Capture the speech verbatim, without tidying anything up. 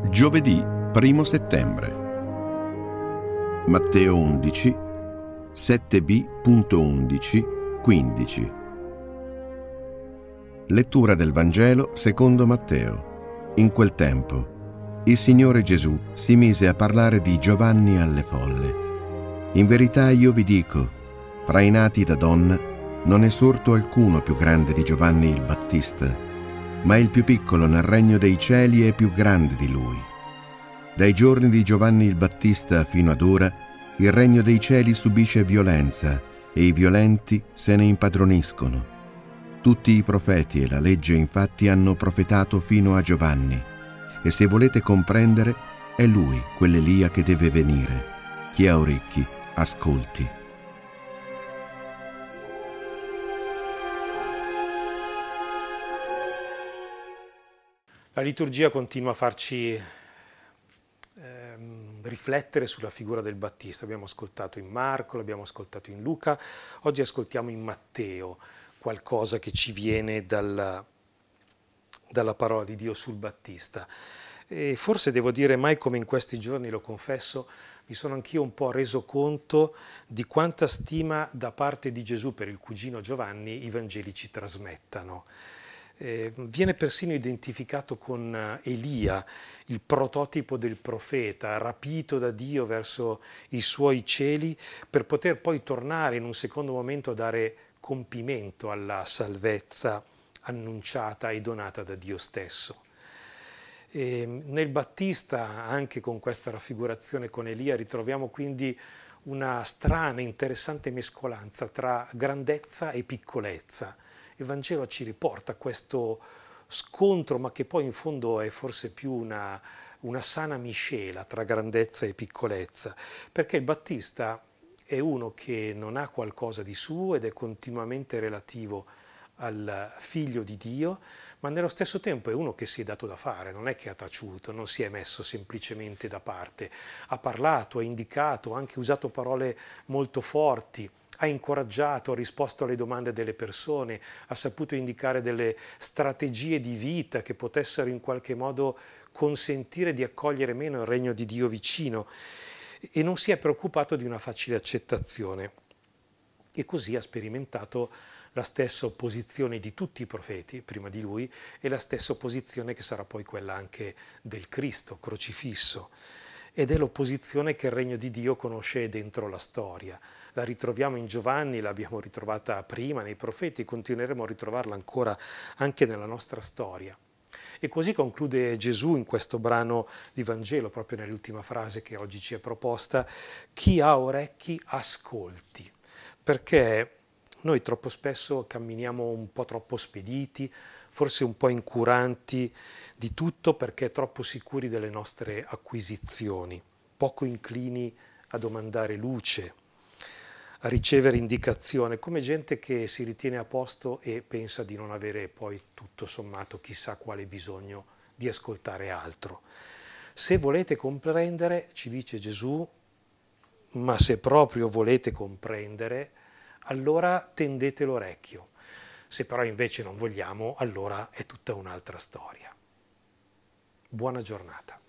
Giovedì primo settembre. Matteo undici, sette b undici quindici. Lettura del Vangelo secondo Matteo. In quel tempo, il Signore Gesù si mise a parlare di Giovanni alle folle. In verità io vi dico, fra i nati da donna non è sorto alcuno più grande di Giovanni il Battista, ma il più piccolo nel regno dei cieli è più grande di lui. Dai giorni di Giovanni il Battista fino ad ora, il regno dei cieli subisce violenza e i violenti se ne impadroniscono. Tutti i profeti e la legge infatti hanno profetato fino a Giovanni, e se volete comprendere, è lui quell'Elia che deve venire. Chi ha orecchi, ascolti. La liturgia continua a farci ehm, riflettere sulla figura del Battista. Abbiamo ascoltato in Marco, l'abbiamo ascoltato in Luca, oggi ascoltiamo in Matteo qualcosa che ci viene dalla, dalla parola di Dio sul Battista. E forse devo dire, mai come in questi giorni, lo confesso, mi sono anch'io un po' reso conto di quanta stima da parte di Gesù per il cugino Giovanni i Vangeli ci trasmettano. Eh, viene persino identificato con Elia, il prototipo del profeta, rapito da Dio verso i suoi cieli per poter poi tornare in un secondo momento a dare compimento alla salvezza annunciata e donata da Dio stesso. E nel Battista, anche con questa raffigurazione con Elia, ritroviamo quindi una strana, interessante mescolanza tra grandezza e piccolezza. Il Vangelo ci riporta questo scontro, ma che poi in fondo è forse più una, una sana miscela tra grandezza e piccolezza, perché il Battista è uno che non ha qualcosa di suo ed è continuamente relativo al figlio di Dio, ma nello stesso tempo è uno che si è dato da fare, non è che ha taciuto, non si è messo semplicemente da parte, ha parlato, ha indicato, ha anche usato parole molto forti, ha incoraggiato, ha risposto alle domande delle persone, ha saputo indicare delle strategie di vita che potessero in qualche modo consentire di accogliere meno il regno di Dio vicino, e non si è preoccupato di una facile accettazione. E così ha sperimentato la stessa opposizione di tutti i profeti prima di lui e la stessa opposizione che sarà poi quella anche del Cristo crocifisso. Ed è l'opposizione che il regno di Dio conosce dentro la storia. La ritroviamo in Giovanni, l'abbiamo ritrovata prima nei profeti e continueremo a ritrovarla ancora anche nella nostra storia. E così conclude Gesù in questo brano di Vangelo, proprio nell'ultima frase che oggi ci è proposta: chi ha orecchi ascolti. Perché noi troppo spesso camminiamo un po' troppo spediti, forse un po' incuranti di tutto perché troppo sicuri delle nostre acquisizioni, poco inclini a domandare luce, a ricevere indicazione, come gente che si ritiene a posto e pensa di non avere poi tutto sommato chissà quale bisogno di ascoltare altro. Se volete comprendere, ci dice Gesù, ma se proprio volete comprendere, allora tendete l'orecchio. Se però invece non vogliamo, allora è tutta un'altra storia. Buona giornata.